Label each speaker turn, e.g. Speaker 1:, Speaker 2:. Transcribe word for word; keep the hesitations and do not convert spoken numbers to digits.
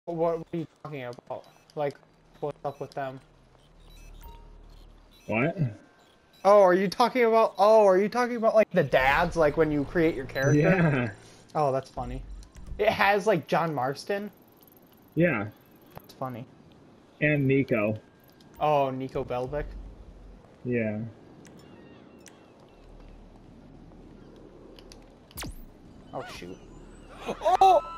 Speaker 1: What, what are you talking about? Like, what's up with them?
Speaker 2: What?
Speaker 1: Oh, are you talking about? Oh, are you talking about like the dads? Like when you create your character?
Speaker 2: Yeah.
Speaker 1: Oh, that's funny. It has like John Marston.
Speaker 2: Yeah.
Speaker 1: That's funny.
Speaker 2: And Nico.
Speaker 1: Oh, Nico Belvic.
Speaker 2: Yeah.
Speaker 1: Oh shoot. Oh!